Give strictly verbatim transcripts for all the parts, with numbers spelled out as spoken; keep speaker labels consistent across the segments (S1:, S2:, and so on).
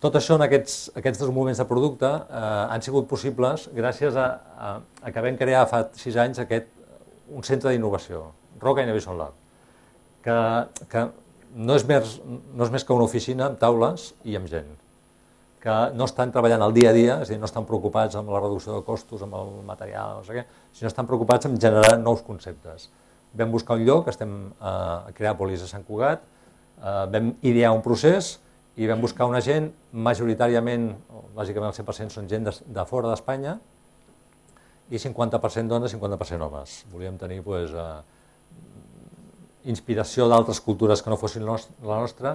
S1: Tot això en aquests, aquests dos moments de producte eh, han sigut possibles gràcies a, a, a que vam crear fa sis anys aquest, un centre d'innovació, Roca Innovation Lab, que, que no, és més, no és més que una oficina amb taules i amb gent, que no estan treballant el dia a dia, és a dir, no estan preocupats amb la reducció de costos, amb el material, no sé què, sinó estan preocupats en generar nous conceptes. Vam buscar un lloc, estem a Creàpolis a Sant Cugat, eh, vam idear un procés i vam buscar una gent, majoritàriament, bàsicament el cent per cent són gent de, de fora d'Espanya, i cinquanta per cent dones, cinquanta per cent homes. Volíem tenir pues, eh, inspiració d'altres cultures que no fossin la nostra,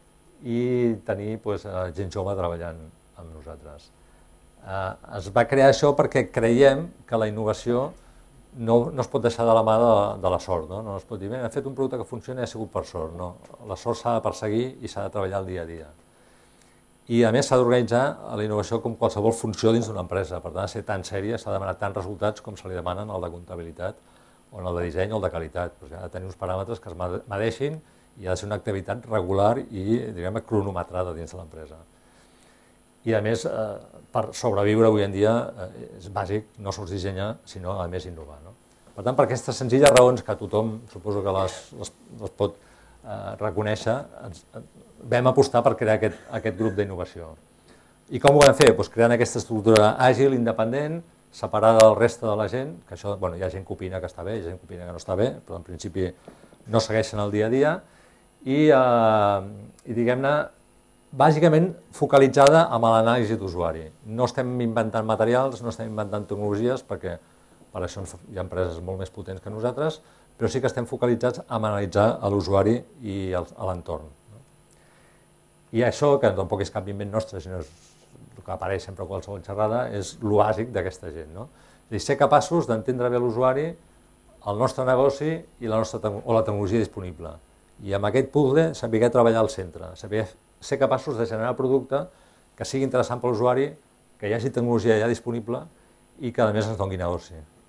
S1: i tenir pues, gent jove treballant amb nosaltres. Eh, es va crear això perquè creiem que la innovació no, no es pot deixar de la mà de, de la sort, no? No es pot dir, bé, hem fet un producte que funciona i ha sigut per sort, no. La sort s'ha de perseguir i s'ha de treballar el dia a dia. I a més s'ha d'organitzar la innovació com qualsevol funció dins d'una empresa, per tant, ser tan sèria, s'ha de demanar tants resultats com se li demanen el de comptabilitat o el de disseny o el de qualitat. Pues ha de tenir uns paràmetres que es medeixin i ha de ser una activitat regular i, diguem, cronometrada dins de l'empresa. I, a més, eh, per sobreviure avui en dia eh, és bàsic no sols dissenyar, sinó, a més, innovar. No? Per tant, per aquestes senzilles raons que tothom, suposo que les, les, les pot eh, reconèixer, ens, vam apostar per crear aquest, aquest grup d'innovació. I com ho vam fer? Pues creant aquesta estructura àgil, independent, separada del reste de la gent, que això, bueno, hi ha gent que opina que està bé, hi ha gent que opina que no està bé, però en principi no segueixen el dia a dia, i, eh, i diguem-ne, bàsicament focalitzada amb l'anàlisi d'usuari. No estem inventant materials, no estem inventant tecnologies, perquè per això hi ha empreses molt més potents que nosaltres, però sí que estem focalitzats a analitzar l'usuari i l'entorn. I això, que tampoc és cap invent nostre, sinó el que apareix sempre a qualsevol xerrada, és el bàsic d'aquesta gent. No? És a dir, ser capaços d'entendre bé l'usuari, el nostre negoci i la nostra, o la tecnologia disponible. I amb aquest puzzle saber treballar al centre, saber ser capaços de generar producte que sigui interessant per l'usuari, que hi hagi tecnologia ja disponible i que a més ens doni negoci.